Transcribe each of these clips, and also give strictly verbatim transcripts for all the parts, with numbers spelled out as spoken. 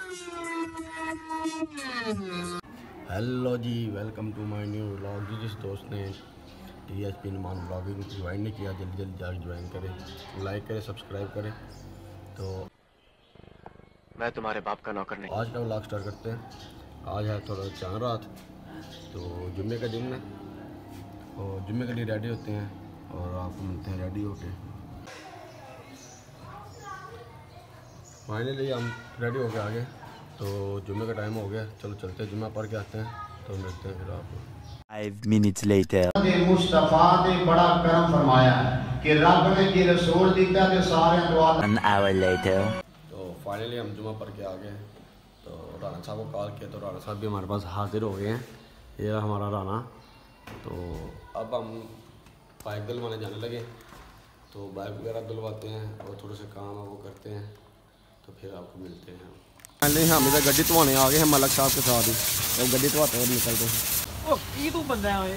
Hello ji, welcome to my new vlog. जी जिस दोस्त ने T S P Numan vlogging join नहीं किया, जल्दी जल्दी जाकर ज्वाइन करें, लाइक करें, सब्सक्राइब करें। तो मैं तुम्हारे बाप का नौकर नहीं। आज का व्लॉग स्टार्ट करते हैं। आज है थोड़ा चांद रात, तो जुम्मे का दिन है और जुम्मे के लिए रेडी होते हैं और आपको मिलते हैं रेडी होके। फाइनली हम रेडी हो गए आगे, तो जुम्मे का टाइम हो गया, चलो चलते हैं, जुम्मा पढ़ के आते हैं, तो मिलते हैं फिर आपको। Five minutes later. मुस्तफा ने बड़ा करम फरमाया कि रब ने की रसूल दिता ते सारे दुआ। An hour later. तो फाइनली हम जुम्मा पढ़ के आ गए, तो राना साहब को कॉल किया, तो राना साहब भी हमारे पास हाजिर हो गए हैं। ये रहा हमारा राना। तो अब हम बाइक धुलवाने जाने लगे, तो बाइक वगैरह धुलवाते हैं और थोड़े से काम है वो करते हैं, तो फिर आपको मिलते हैं। फाइनली हम इधर गड्डी धोने आ गए हैं मलक साहब के साथ ही, तो गड्डी धोते हुए निकलते हैं। ओ ये तू बंदा है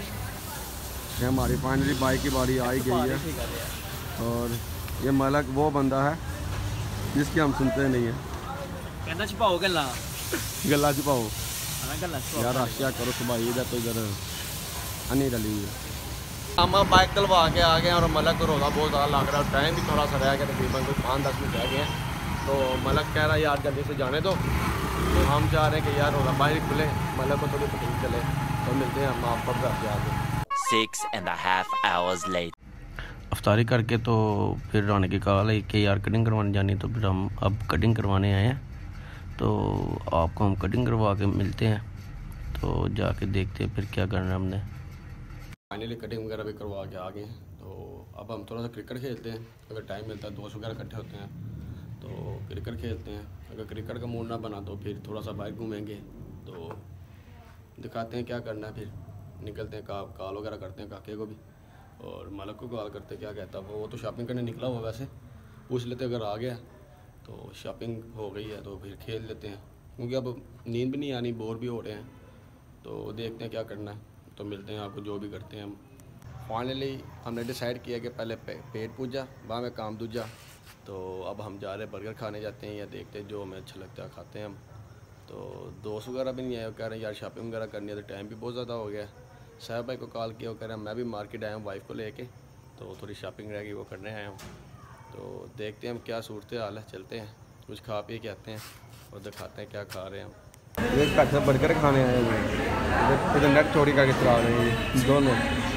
ये हमारी फाइनली बाइक की बारी आ ही गई है, और ये मलक वो बंदा है जिसकी हम सुनते नहीं है। कहना छुपाओ गल्ला गला छुपाओ गल्ला यार, आशिया करो सुबह इधर तो इधर अनी रली है। हम बाइक धलवा के आ गए और मलक को रोज़ा बहुत ज़्यादा लग रहा है, टाइम भी थोड़ा सा रह गया, तकरीबन कोई पाँच दस मिनट रह गए हैं। तो मलक कह रहा है यार जल्दी से जाने दो, तो हम चाह रहे हैं कि यार रोज़ा बाहर खुले, मलक को थोड़ी तकलीफ चले, तो मिलते हैं हम आपको घर के आगे। Six and a half hours later. अफ्तारी करके तो फिर राने की कॉल है कि यार कटिंग करवाने जानी, तो फिर हम अब कटिंग करवाने आए हैं, तो आपको हम कटिंग करवा के मिलते हैं, तो जाके देखते हैं फिर क्या करना है हमने। फाइनली कटिंग वगैरह भी करवा के आ गए हैं, तो अब हम थोड़ा सा क्रिकेट खेलते हैं, अगर टाइम मिलता है, दोस्त वगैरह इकट्ठे होते हैं तो क्रिकेट खेलते हैं। अगर क्रिकेट का मूड ना बना तो फिर थोड़ा सा बाहर घूमेंगे, तो दिखाते हैं क्या करना है, फिर निकलते हैं, का कॉल वगैरह करते हैं काके को भी, और मलक को कॉल करते हैं क्या कहता है वो वो तो शॉपिंग करने निकला हुआ, वैसे पूछ लेते अगर आ गया तो शॉपिंग हो गई है तो फिर खेल लेते हैं, क्योंकि अब नींद भी नहीं आनी, बोर भी हो रहे हैं, तो देखते हैं क्या करना है, तो मिलते हैं आपको जो भी करते हैं हम। फाइनली हमने डिसाइड किया कि पहले पे, पेट पूजा बाद में काम दूजा, तो अब हम जा रहे हैं बर्गर खाने जाते हैं, या देखते हैं जो हमें अच्छा लगता है खाते हैं हम। तो दोस्त वगैरह भी नहीं आए, कह रहे हैं यार शॉपिंग वगैरह करनी है, तो टाइम भी बहुत ज़्यादा हो गया। साहब भाई को कॉल किया, वो कह रहे हैं मैं भी मार्केट आया हूँ वाइफ को लेके, तो थोड़ी शॉपिंग रह गई वो करने आया हूँ, तो देखते हैं हम क्या सूरत हाल है, चलते हैं कुछ खा पी के आते हैं और दिखाते हैं क्या खा रहे हैं हम। एक पैसा बर्गर खाने आए हुए हैं, इधर नेट चोरी करके चला रहे हैं दोनों,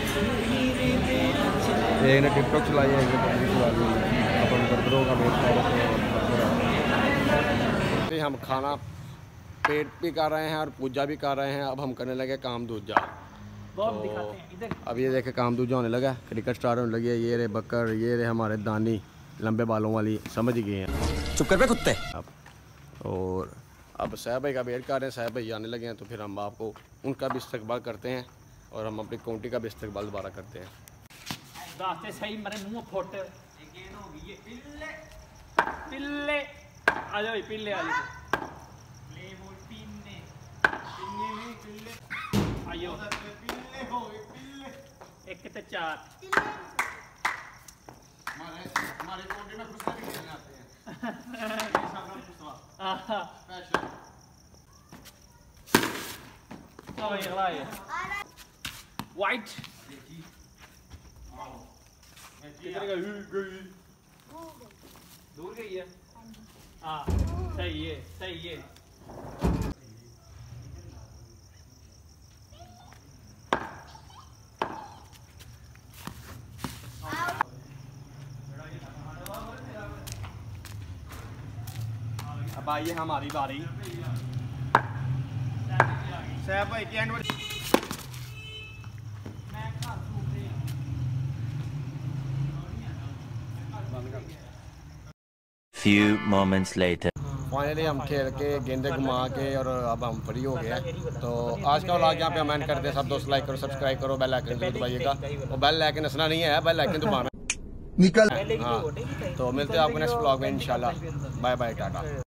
एक ने टिकटॉक चलाई है, एक ने पबजी चला रही है, अपन बर्गरों का वेट कर रहे हैं। हम खाना पेट भी कर रहे हैं और पूजा भी कर रहे हैं, अब हम करने लगे काम दूजा। तो अब ये देखे काम दूजा होने लगा, क्रिकेट स्टार्ट होने लगी है। ये रे बकर, ये रे हमारे दानी लंबे बालों वाली, समझ गए हैं, चुप कर बे कुत्ते। अब और अब साहब भाई का वेट कर रहे हैं, साहब भाई आने लगे हैं, तो फिर हम आपको उनका भी इस्तकबाल करते हैं और हम अपनी काउंटी का भी इस्तकबाल दोबारा करते हैं। रास्ते सही मेरे मुंह फुट गेंद हो गई है। पिल्ले पिल्ले आ जाओ, पिल्ले आ जाओ, प्ले बॉल पिल्ले पिल्ले पिल्ले आयो, पिल्ले हो गए, पिल्ले एक ते चार हमारे हमारे कोटे में गुस्सा भी खेलने आते हैं आहा स्पेशल तो ये वाला है वाइट किधर गई? दूर गई है। हाँ सही है, सही है। अब आइए हमारी बारी। साहब भाई की end Few moments later. Finally हम खेल के गेंदे घुमा के और अब हम फ्री हो गए हैं, तो आज का व्लॉग यहाँ पे हम एंड करते हैं। सब दोस्त लाइक करो, सब्सक्राइब करो, बेल आइकन जरूर दबाइएगा, और बेल आइकन नसना नहीं है, बेल आइकन दबाना निकल। हाँ, तो मिलते हैं आपको नेक्स्ट व्लॉग में इंशाल्लाह। Bye bye, Tata.